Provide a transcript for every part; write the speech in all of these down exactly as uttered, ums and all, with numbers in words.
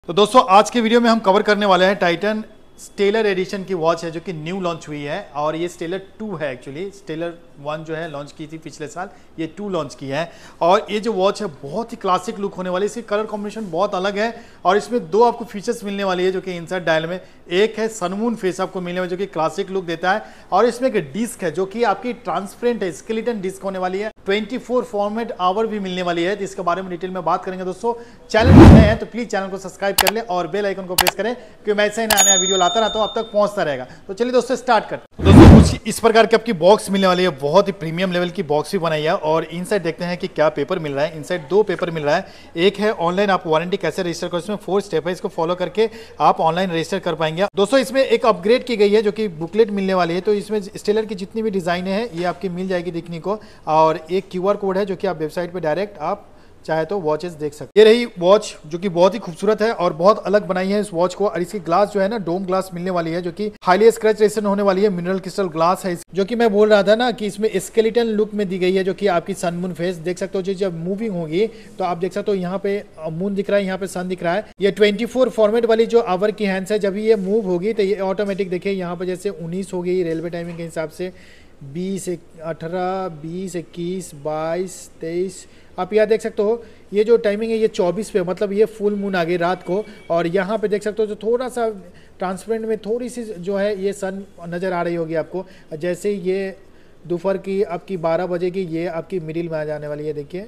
तो दोस्तों आज के वीडियो में हम कवर करने वाले हैं टाइटन स्टेलर एडिशन की वॉच है जो कि न्यू लॉन्च हुई है और ये स्टेलर टू है। एक्चुअली स्टेलर वन जो है लॉन्च की थी पिछले साल, ये टू लॉन्च की है। और ये जो वॉच है बहुत ही क्लासिक लुक होने वाली है। इसकी कलर कॉम्बिनेशन बहुत अलग है और इसमें दो आपको फीचर्स मिलने वाली है जो कि इनसाइड डायल में एक है सनमून फेस आपको मिलने वाला जो कि क्लासिक लुक देता है और इसमें एक डिस्क है जो कि आपकी ट्रांसपेरेंट है, स्केलेटन डिस्क होने वाली है। ट्वेंटी फोर फॉर्मेट आवर भी मिलने वाली है, इसके बारे में डिटेल में बात करेंगे। दोस्तों चैनल पर नए हैं तो प्लीज चैनल को सब्सक्राइब कर ले और बेल आइकन को प्रेस करें क्योंकि मैं ऐसे ही नया नया वीडियो लाता रहता हूं, अब तक पहुंचता रहेगा। तो चलिए दोस्तों स्टार्ट करते हैं। दोस्तों कुछ इस प्रकार की आपकी बॉक्स मिलने वाली है, बहुत ही प्रीमियम लेवल की बॉक्स भी बनाई है और इनसाइड देखते हैं कि क्या पेपर मिल रहा है। इनसाइड दो पेपर मिल रहा है, एक है ऑनलाइन आप वारंटी कैसे रजिस्टर करो, इसमें फोर स्टेप है, इसको फॉलो करके आप ऑनलाइन रजिस्टर कर पाएंगे। दोस्तों इसमें एक अपग्रेड की गई है जो कि बुकलेट मिलने वाली है, तो इसमें स्टेलर की जितनी भी डिजाइन है ये आपकी मिल जाएगी देखने को और एक क्यूआर कोड है जो कि आप वेबसाइट पे डायरेक्ट आप चाहे तो वॉचेस देख सकते हैं। ये रही वॉच जो कि बहुत ही खूबसूरत है और बहुत अलग बनाई है इस वॉच को। और इसकी ग्लास जो है ना डोम ग्लास मिलने वाली है जो कि हाईली स्क्रैच रेजिस्टेंट होने वाली है, मिनरल क्रिस्टल ग्लास है जो कि मैं बोल रहा था ना कि इसमें स्केलेटन लुक में दी गई है जो कि आपकी सन मून फेस देख सकते हो। जब मूविंग होगी तो आप देख सकते हो यहाँ पे मून दिख रहा है, यहाँ पे सन दिख रहा है। ये ट्वेंटी फोर फॉर्मेट वाली जो आवर की हैंड्स है, जब ये मूव होगी तो ये ऑटोमेटिक देखिए यहाँ पे जैसे उन्नीस हो गई रेलवे टाइमिंग के हिसाब से, बीस अठारह बीस इक्कीस बाईस तेईस आप यहाँ देख सकते हो। ये जो टाइमिंग है ये चौबीस पे, मतलब ये फुल मून आ गई रात को। और यहाँ पे देख सकते हो जो थोड़ा सा ट्रांसपेरेंट में थोड़ी सी जो है ये सन नज़र आ रही होगी आपको। जैसे ये दोपहर की आपकी बारह बजे की ये आपकी मिडिल में आ जाने वाली है। देखिए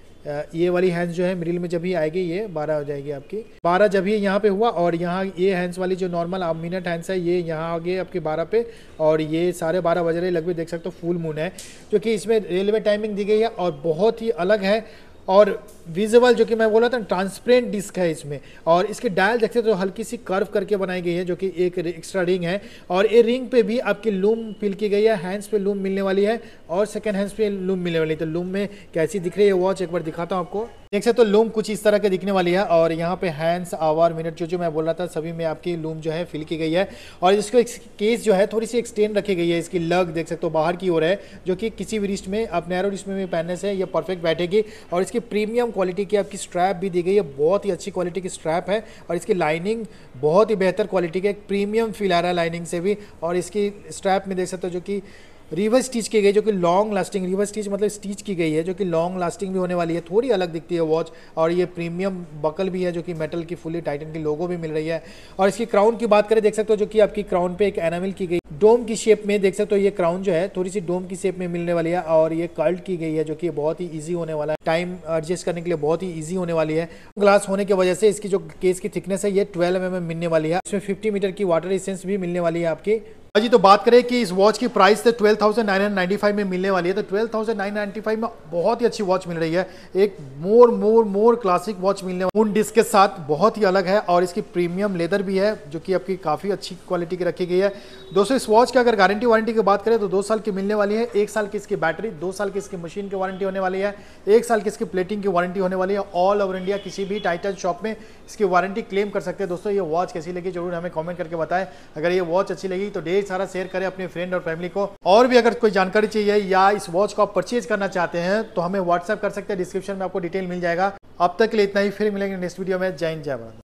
ये वाली हैंड्स जो है मिडिल में जब ही आएगी ये बारह हो जाएगी आपकी, बारह जब ही यहाँ पे हुआ। और यहाँ ये हैंड्स वाली जो नॉर्मल आप मिनट हैंड्स है ये यहाँ आ गए आपके बारह पे और ये साढ़े बारह बज रहे लगभग देख सकते हो। फुल मून है जो कि इसमें रेलवे टाइमिंग दी गई है और बहुत ही अलग है और विजुअल जो कि मैं बोला था ट्रांसपेरेंट डिस्क है इसमें। और इसके डायल देखते तो हल्की सी कर्व करके बनाई गई है जो कि एक एक्स्ट्रा रिंग है और ये रिंग पे भी आपकी लूम फिल की गई है। हैंड्स पे लूम मिलने वाली है और सेकंड हैंड्स पे लूम मिलने वाली है। तो लूम में कैसी दिख रही है वॉच एक बार दिखाता हूँ आपको। देख सकते तो लूम कुछ इस तरह के दिखने वाली है और यहाँ पे हैंड्स आवर मिनट जो जो मैं बोल रहा था सभी में आपकी लूम जो है फिल की गई है। और इसको एक केस जो है थोड़ी सी एक्सटेंड रखी गई है, इसकी लग देख सकते हो बाहर की ओर है जो कि किसी भी रिस्ट में आप नैरो रिस्ट में पहनने से ये परफेक्ट बैठेगी। और इसकी प्रीमियम क्वालिटी की आपकी स्ट्रैप भी दी गई है, बहुत ही अच्छी क्वालिटी की स्ट्रैप है और इसकी लाइनिंग बहुत ही बेहतर क्वालिटी की, एक प्रीमियम फील आ रहा है लाइनिंग से भी। और इसकी स्ट्रैप में देख सकते हो जो कि रिवर्स स्टिच की गई जो कि लॉन्ग लास्टिंग, रिवर्स स्टिच मतलब स्टिच की गई है जो कि लॉन्ग लास्टिंग भी होने वाली है, थोड़ी अलग दिखती है वॉच। और ये प्रीमियम बकल भी है जो कि मेटल की फुली टाइटन की लोगो भी मिल रही है। और इसकी क्राउन की बात करें देख सकते हो जो कि आपकी क्राउन पे एक एनामल की गई डोम की शेप में, देख सकते हो ये क्राउन जो है थोड़ी सी डोम की शेप में मिलने वाली है और ये कर्ल्ड की गई है जो कि बहुत ही ईजी होने वाला है, टाइम एडजस्ट करने के लिए बहुत ही ईजी होने वाली है। ग्लास होने की वजह से इसकी जो केस की थिकनेस है ये ट्वेल्व एम एम मिलने वाली है, इसमें फिफ्टी मीटर की वाटर रेजिस्टेंस भी मिलने वाली है आपकी। जी तो बात करें कि इस वॉच की प्राइस तो twelve thousand nine hundred ninety five में मिलने वाली है, तो twelve thousand nine hundred ninety five में बहुत ही अच्छी वॉच मिल रही है। एक मोर मोर मोर क्लासिक वॉच मिलने उन डिस्क के साथ बहुत ही अलग है और इसकी प्रीमियम लेदर भी है जो कि आपकी काफ़ी अच्छी क्वालिटी की रखी गई है। दोस्तों इस वॉच की अगर गारंटी वारंटी की बात करें तो दो साल की मिलने वाली है, एक साल की इसकी बैटरी, दो साल की इसकी मशीन की वारंटी होने वाली है, एक साल की इसकी प्लेटिंग की वारंटी होने वाली है। ऑल ओवर इंडिया किसी भी टाइटन शॉप में इसकी वारंटी क्लेम कर सकते हैं। दोस्तों ये वॉच कैसी लगी जरूर हमें कॉमेंट करके बताएं। अगर ये वॉच अच्छी लगी तो ढेर सारा शेयर करें अपने फ्रेंड और फैमिली को। और भी अगर कोई जानकारी चाहिए या इस वॉच को आप परचेज करना चाहते हैं तो हमें व्हाट्सएप कर सकते हैं, डिस्क्रिप्शन में आपको डिटेल मिल जाएगा। अब तक के लिए इतना ही, फिर मिलेंगे नेक्स्ट वीडियो में। जय हिंद जय भारत।